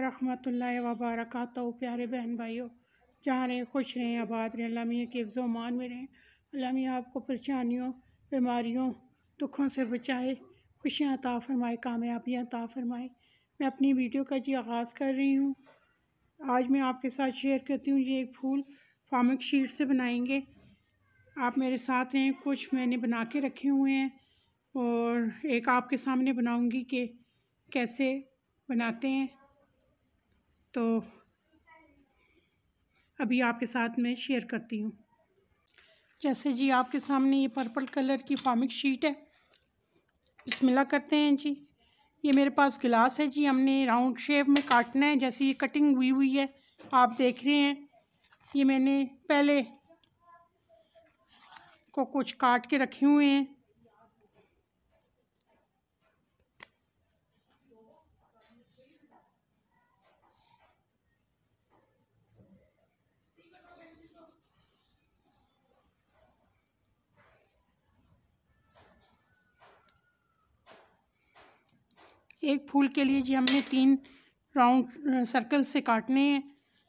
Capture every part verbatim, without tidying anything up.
रहमतुल्लाहि व बरकातहू। प्यारे बहन भाइयों, जहाँ रहें खुश रहें, आबाद रहें, अल्लाह मियाँ के हिफ्ज़ अमान में रहें। अल्लाह मियाँ आपको परेशानियों, बीमारियों, दुखों से बचाए, खुशियाँ अता फ़रमाए, कामयाबियाँ अता फ़रमाए। मैं अपनी वीडियो का जी आगाज़ कर रही हूँ। आज मैं आपके साथ शेयर करती हूँ, ये एक फूल फार्मिक शीट से बनाएंगे। आप मेरे साथ रहें। कुछ मैंने बना के रखे हुए हैं और एक आपके सामने बनाऊंगी कि कैसे बनाते हैं। तो अभी आपके साथ मैं शेयर करती हूँ। जैसे जी आपके सामने ये पर्पल कलर की फार्मिक शीट है। बिस्मिल्लाह करते हैं जी। ये मेरे पास गिलास है जी, हमने राउंड शेप में काटना है। जैसे ये कटिंग हुई हुई है, आप देख रहे हैं। ये मैंने पहले को कुछ काट के रखे हुए हैं। एक फूल के लिए जी हमने तीन राउंड सर्कल से काटने हैं।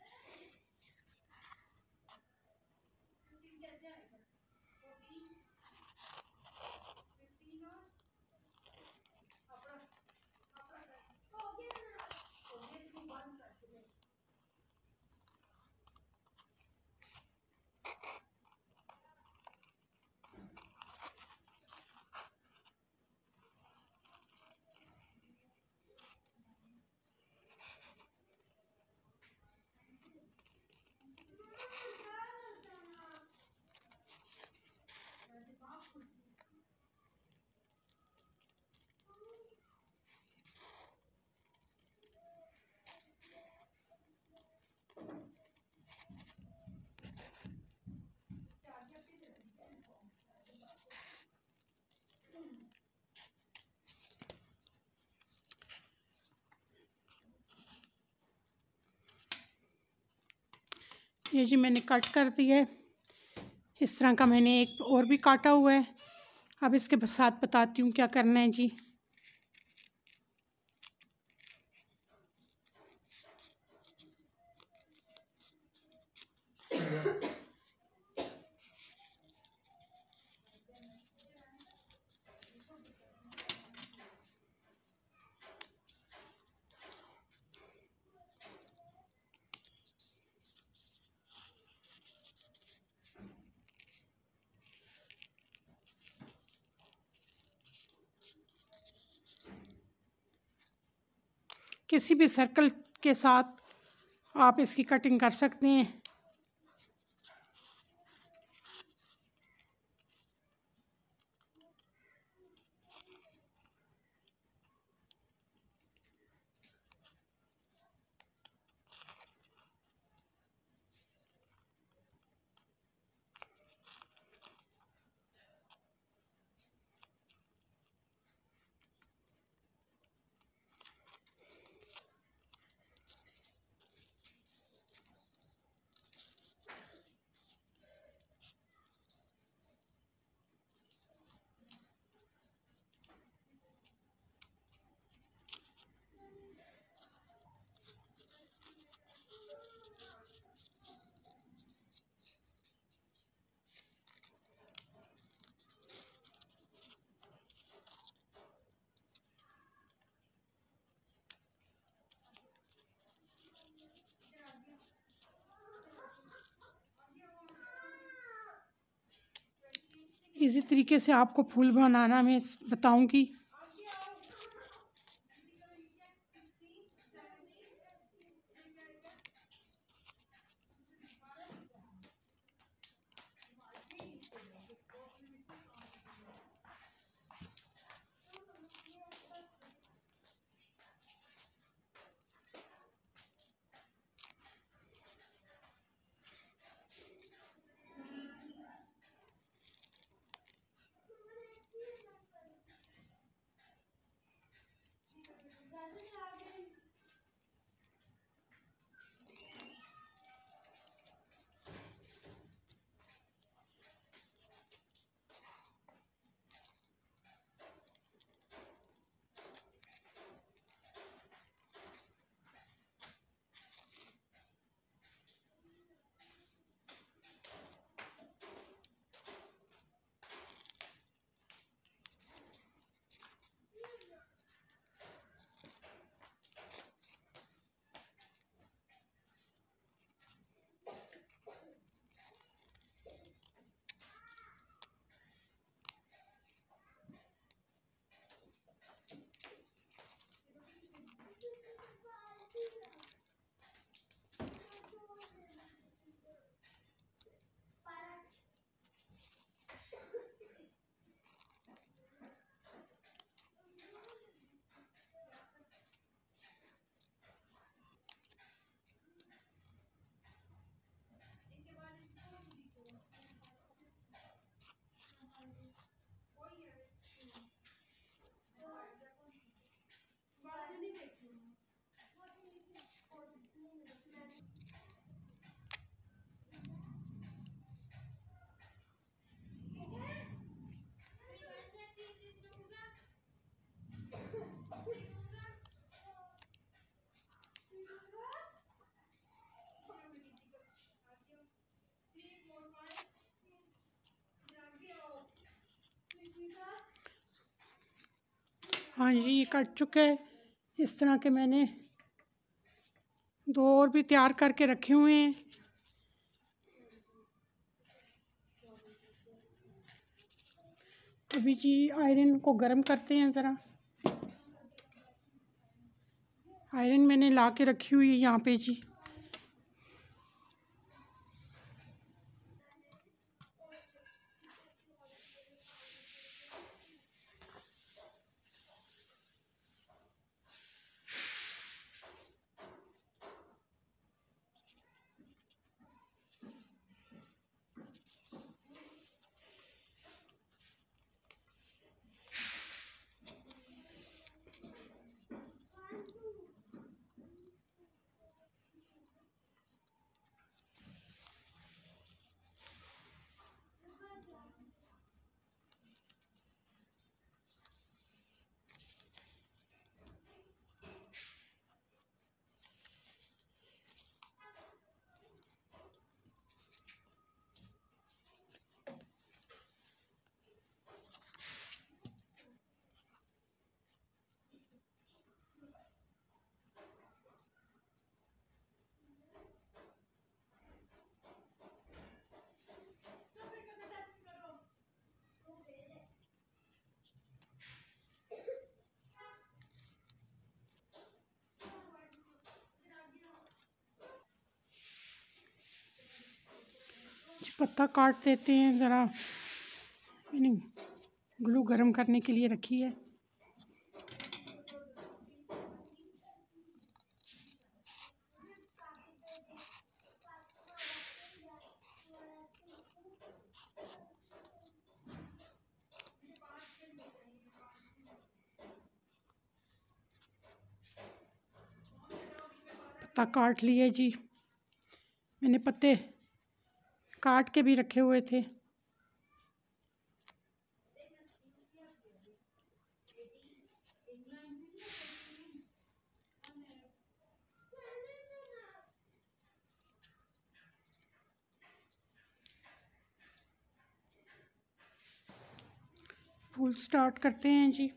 ये जी मैंने कट कर दिया है। इस तरह का मैंने एक और भी काटा हुआ है। अब इसके साथ बताती हूँ क्या करना है जी। किसी भी सर्कल के साथ आप इसकी कटिंग कर सकते हैं। इसी तरीके से आपको फूल बनाना मैं बताऊंगी। हाँ जी, ये कट चुका है। इस तरह के मैंने दो और भी तैयार करके रखे हुए हैं। अभी जी आयरन को गर्म करते हैं ज़रा। आयरन मैंने ला के रखी हुई है यहाँ पे जी। पत्ता काट देते हैं ज़रा। मैंने ग्लू गर्म करने के लिए रखी है। पत्ता काट लिए जी। मैंने पत्ते काट के भी रखे हुए थे। फूल स्टार्ट करते हैं जी।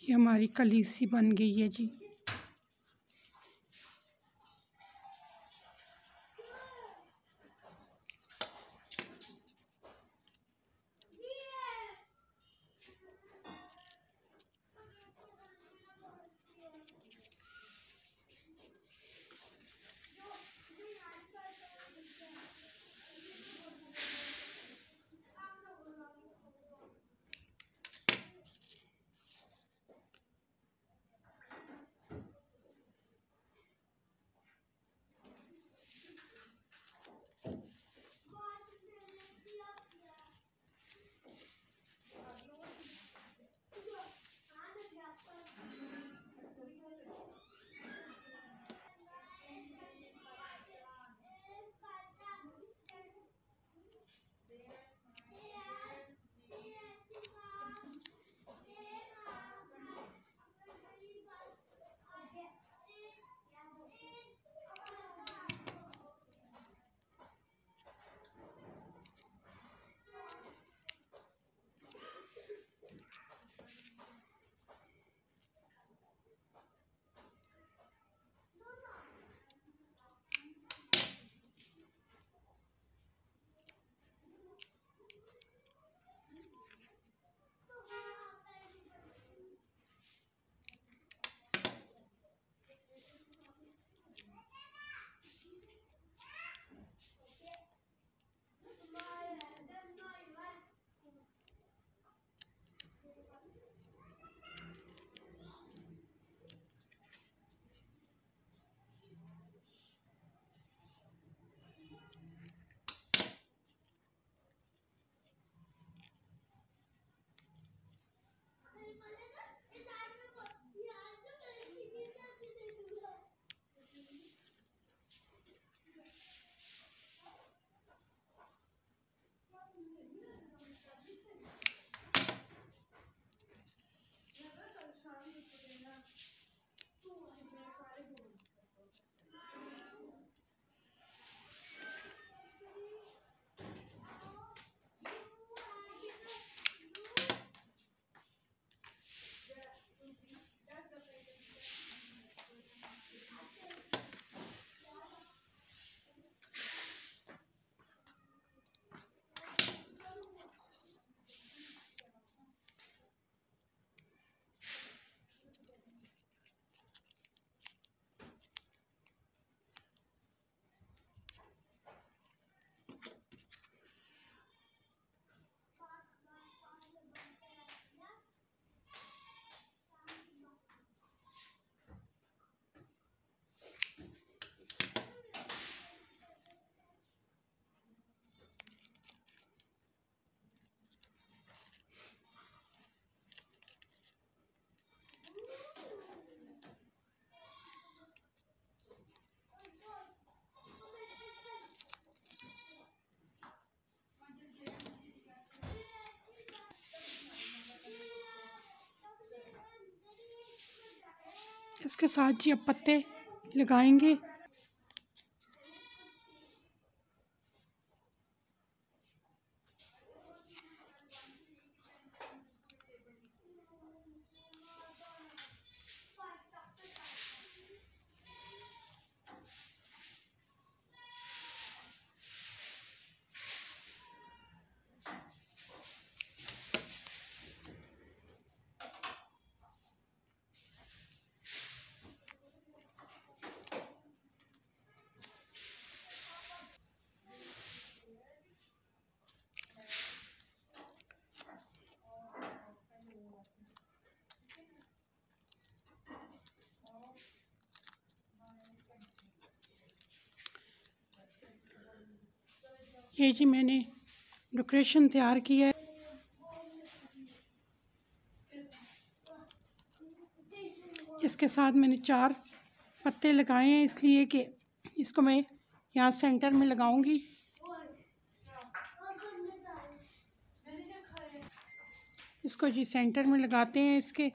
ये हमारी कली सी बन गई है जी। इसके साथ जी अब पत्ते लगाएंगे। ये जी मैंने डेकोरेशन तैयार की है। इसके साथ मैंने चार पत्ते लगाए हैं इसलिए कि इसको मैं यहाँ सेंटर में लगाऊंगी। इसको जी सेंटर में लगाते हैं इसके।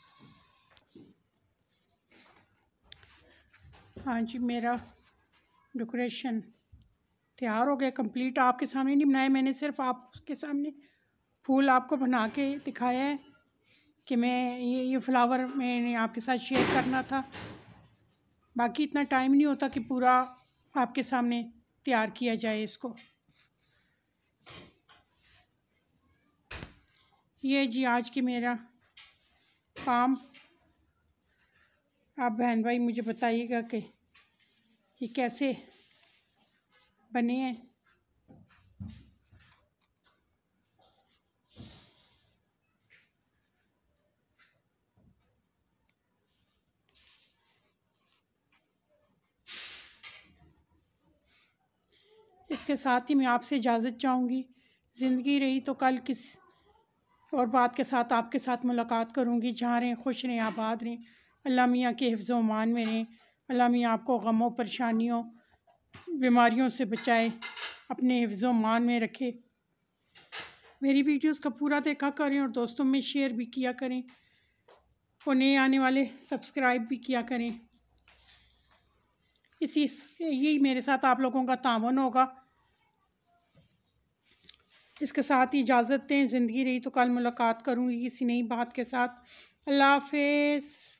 हाँ जी मेरा डेकोरेशन तैयार हो गया कंप्लीट। आपके सामने नहीं बनाया मैंने, सिर्फ आपके सामने फूल आपको बना के दिखाया है कि मैं ये ये फ्लावर मैंने आपके साथ शेयर करना था। बाकी इतना टाइम नहीं होता कि पूरा आपके सामने तैयार किया जाए इसको। ये जी आज की मेरा काम। आप बहन भाई मुझे बताइएगा कि ये कैसे बने हैं। इसके साथ ही मैं आपसे इजाज़त चाहूँगी। ज़िंदगी रही तो कल किस और बात के साथ आपके साथ मुलाकात करूँगी। जहाँ रहें खुश रहें, आबाद रहें, अल्लाह मियाँ के हिफ्ज़ व अमान में रहें। अल्लाह मियाँ आपको गमों, परेशानियों, बीमारियों से बचाए, अपने हिफ्ज़ व अमान में रखे। मेरी वीडियोस का पूरा देखा करें और दोस्तों में शेयर भी किया करें और नए आने वाले सब्सक्राइब भी किया करें। इसी यही मेरे साथ आप लोगों का तावन होगा। इसके साथ ही इजाज़त दें। ज़िंदगी रही तो कल मुलाकात करूँगी किसी नई बात के साथ। अल्लाह हाफ़िज़।